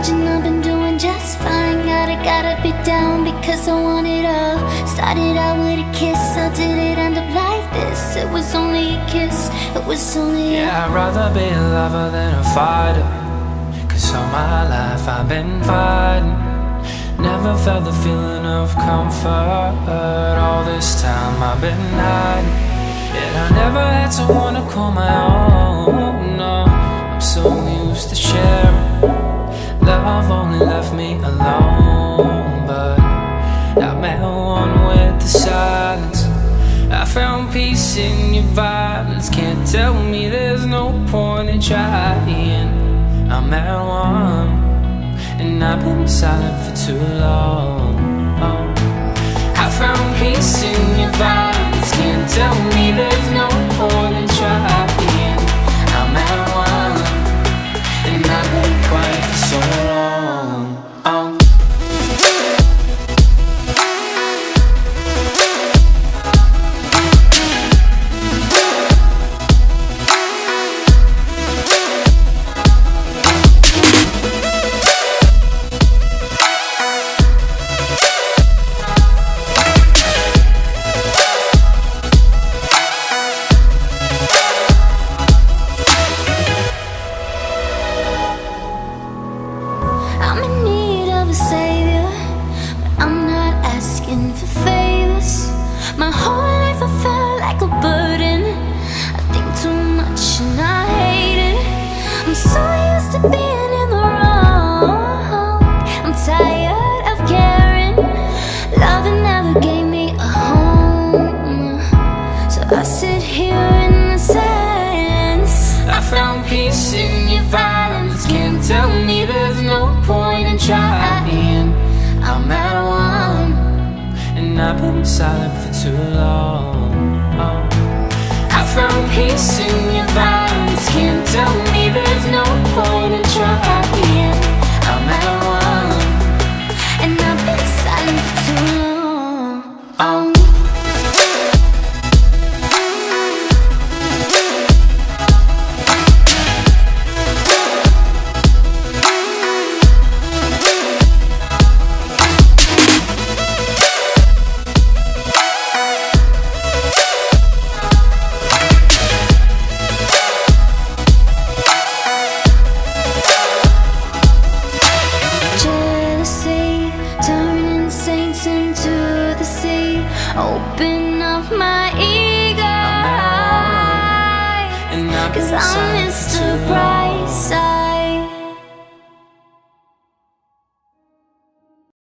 imagine I've been doing just fine. Gotta be down because I want it all. Started out with a kiss, how did it end up like this? It was only a kiss, it was only Yeah, I'd rather be a lover than a fighter, 'cause all my life I've been fighting. Never felt the feeling of comfort. All this time I've been hiding. Yet I never had someone to call my own. No, I'm so used to sharing. Love only left me alone, but I met one with the silence. I found peace in your violence. Can't tell me there's no point in trying. I'm at one, and I've been silent for too long. I found peace in your violence. Can't tell me there's no point in trying. I'm at one, and I've been quiet for so long. I'm in need of a savior, but I'm not asking for favors. My whole life I felt like a burden. I think too much and I hate it. I'm so used to being in the wrong. I'm tired of caring. Love never gave me a home, so I sit here in the silence. I found peace in your violence. Can't tell me there's no point in trying. I'm at one, and I've been silent for too long. I found peace in your violence. Can't tell me there's no point in trying. I'm at one, And I've been silent for too long. Jealousy, turning saints into the sea. Open up my ego, and I've been 'cause I'm silent for Mr. too